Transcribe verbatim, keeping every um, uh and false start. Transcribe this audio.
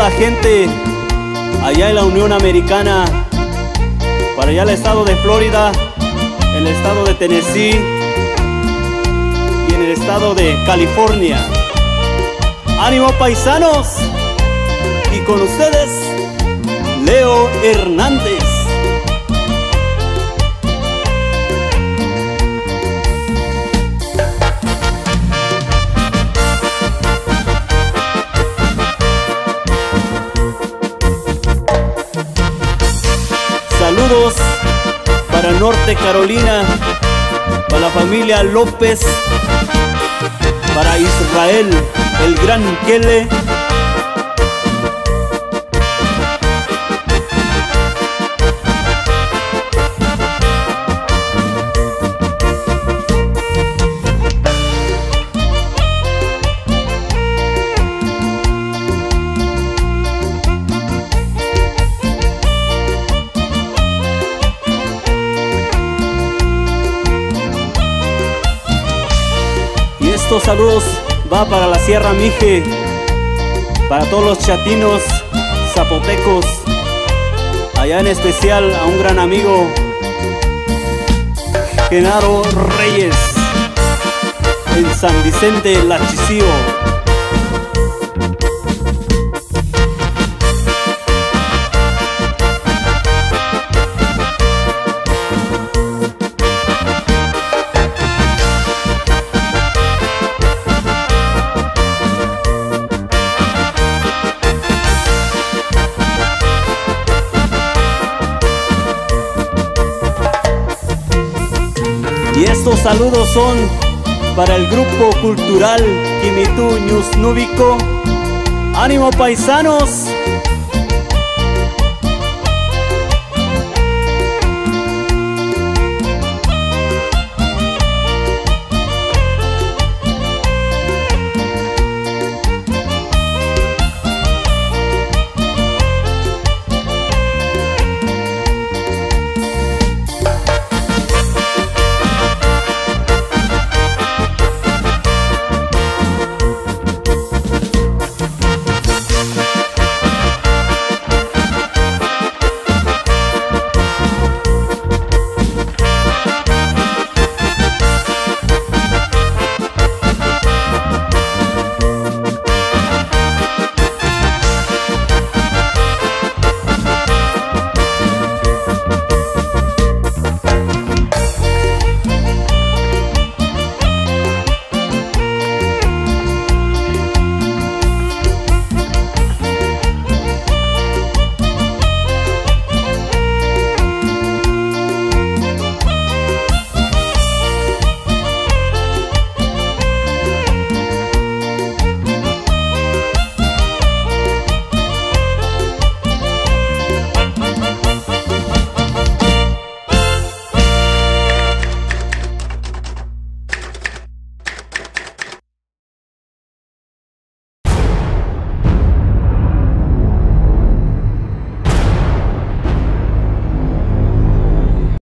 la gente allá en la Unión Americana, para allá el estado de Florida, el estado de Tennessee y en el estado de California. ¡Ánimo, paisanos! Y con ustedes, Leo Hernández. Saludos para Norte Carolina, para la familia López, para Israel, el gran Kele, estos saludos va para la Sierra Mije, para todos los chatinos, zapotecos, allá en especial a un gran amigo, Genaro Reyes, en San Vicente Lachicío. Y estos saludos son para el grupo cultural Quimitu Ñusnúbico. ¡Ánimo, paisanos!